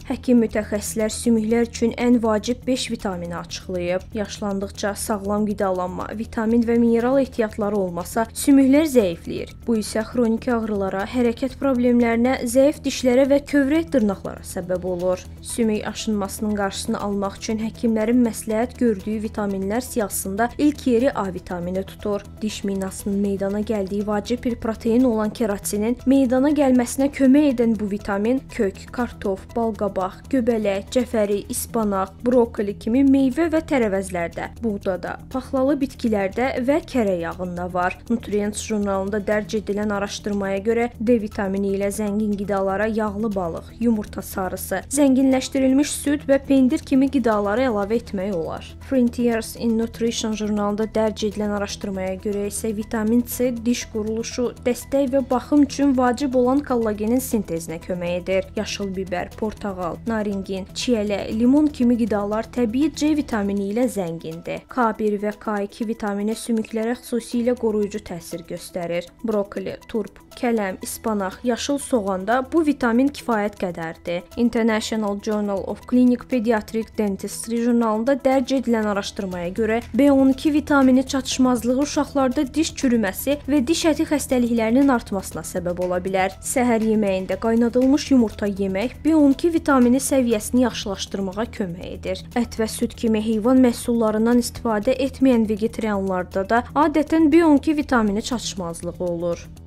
Həkim mütəxəssislər sümüklər üçün ən vacib 5 vitamini açıqlayıb. Yaşlandıqca sağlam qidalanma, vitamin və mineral ehtiyatları olmasa, sümüklər zəifləyir. Bu isə xroniki ağrılara, hərəkət problemlərinə, zəif dişlərə və kövrək dırnaqlara səbəb olur. Sümük aşınmasının qarşısını almaq üçün həkimlərin məsləhət gördüyü vitaminlər siyahısında ilk yeri A vitamini tutur. Diş minasının meydana gəldiyi vacib bir protein olan keratinin meydana gəlməsinə kömək edən bu vitamin kök, kartof, balqabaq, göbələk, cəfəri, ispanaq, brokoli kimi meyvə və tərəvəzlərdə, buğdada, paxlalı bitkilərdə və kərə yağında var. Nutrients jurnalında dərc edilən araşdırmaya görə D vitamini ilə zəngin qidalara yağlı balıq, yumurta sarısı, zənginləşdirilmiş süd və pendir kimi qidaları əlavə etmək olar. Frontiers in Nutrition jurnalında dərc edilən araşdırmaya görə isə vitamin C diş quruluşu, dəstək və baxım üçün vacib olan kollagenin sintezinə kömək edir. Yaşıl bibər, portağal, naringin, çiyələ, limon kimi qidalar təbii C vitamini ilə zəngindir. K1 və K2 vitamini sümüklərə xüsusilə qoruyucu təsir göstərir. Brokoli, turp, kələm, ispanaq, yaşıl soğanda bu vitamin kifayət qədərdir. International Journal of Clinical Pediatric Dentistry jurnalında dərc edilən araşdırmaya görə B12 vitamini çatışmazlığı uşaqlarda diş çürüməsi və diş əti xəstəliklərinin artmasına səbəb ola bilər. Səhər yeməyində qaynadılmış yumurta yemək B12 vitamini səviyyəsini yaxşılaşdırmağa kömək edir. Ət və süd kimi heyvan məhsullarından istifadə etməyən vegetarianlarda da adətən B12 vitamini çatışmazlığı olur.